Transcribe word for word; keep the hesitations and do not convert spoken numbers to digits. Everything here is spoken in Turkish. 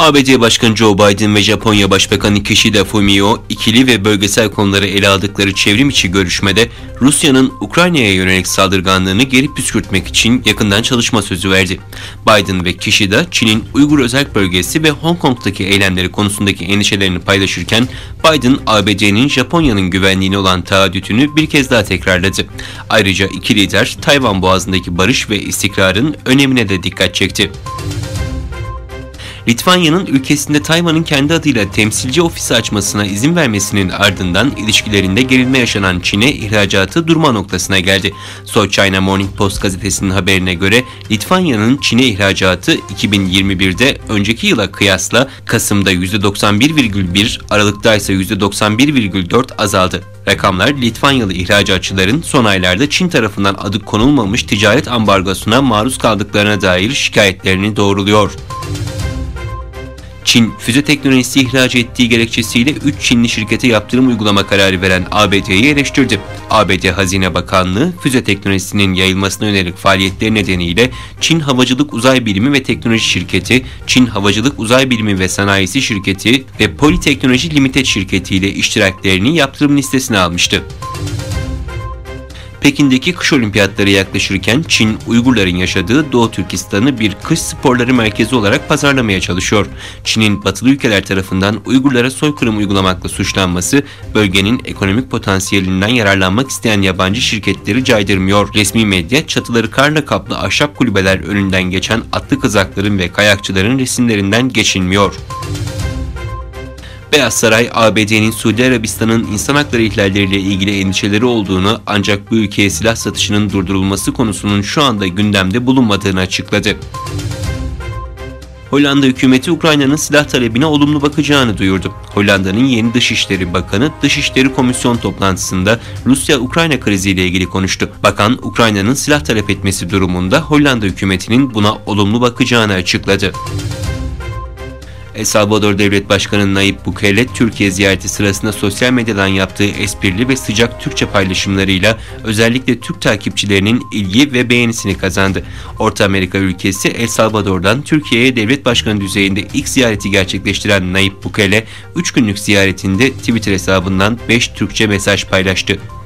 A B D Başkanı Joe Biden ve Japonya Başbakanı Kishida Fumio, ikili ve bölgesel konuları ele aldıkları çevrim içi görüşmede Rusya'nın Ukrayna'ya yönelik saldırganlığını geri püskürtmek için yakından çalışma sözü verdi. Biden ve Kishida, Çin'in Uygur Özerk Bölgesi ve Hong Kong'daki eylemleri konusundaki endişelerini paylaşırken, Biden, A B D'nin Japonya'nın güvenliğine olan taahhütünü bir kez daha tekrarladı. Ayrıca iki lider, Tayvan Boğazı'ndaki barış ve istikrarın önemine de dikkat çekti. Litvanya'nın ülkesinde Tayvan'ın kendi adıyla temsilci ofisi açmasına izin vermesinin ardından ilişkilerinde gerilme yaşanan Çin'e ihracatı durma noktasına geldi. South China Morning Post gazetesinin haberine göre Litvanya'nın Çin'e ihracatı iki bin yirmi birde önceki yıla kıyasla Kasım'da yüzde doksan bir virgül bir, Aralık'ta ise yüzde doksan bir virgül dört azaldı. Rakamlar Litvanyalı ihracatçıların son aylarda Çin tarafından adı konulmamış ticaret ambargosuna maruz kaldıklarına dair şikayetlerini doğruluyor. Çin, füze teknolojisi ihraç ettiği gerekçesiyle üç Çinli şirkete yaptırım uygulama kararı veren A B D'yi eleştirdi. A B D Hazine Bakanlığı, füze teknolojisinin yayılmasına yönelik faaliyetleri nedeniyle Çin Havacılık Uzay Bilimi ve Teknoloji Şirketi, Çin Havacılık Uzay Bilimi ve Sanayisi Şirketi ve Politeknoloji Limited Şirketi ile iştiraklerini yaptırım listesine almıştı. Pekin'deki kış olimpiyatları yaklaşırken Çin, Uygurların yaşadığı Doğu Türkistan'ı bir kış sporları merkezi olarak pazarlamaya çalışıyor. Çin'in batılı ülkeler tarafından Uygurlara soykırım uygulamakla suçlanması, bölgenin ekonomik potansiyelinden yararlanmak isteyen yabancı şirketleri caydırmıyor. Resmi medya, çatıları karla kaplı ahşap kulübeler önünden geçen atlı kızakların ve kayakçıların resimlerinden geçinmiyor. Beyaz Saray, A B D'nin Suudi Arabistan'ın insan hakları ihlalleriyle ilgili endişeleri olduğunu, ancak bu ülkeye silah satışının durdurulması konusunun şu anda gündemde bulunmadığını açıkladı. Hollanda hükümeti Ukrayna'nın silah talebine olumlu bakacağını duyurdu. Hollanda'nın yeni Dışişleri Bakanı, Dışişleri Komisyon toplantısında Rusya-Ukrayna kriziyle ilgili konuştu. Bakan, Ukrayna'nın silah talep etmesi durumunda Hollanda hükümetinin buna olumlu bakacağını açıkladı. El Salvador Devlet Başkanı Nayib Bukele, Türkiye ziyareti sırasında sosyal medyadan yaptığı esprili ve sıcak Türkçe paylaşımlarıyla özellikle Türk takipçilerinin ilgi ve beğenisini kazandı. Orta Amerika ülkesi El Salvador'dan Türkiye'ye devlet başkanı düzeyinde ilk ziyareti gerçekleştiren Nayib Bukele, üç günlük ziyaretinde Twitter hesabından beş Türkçe mesaj paylaştı.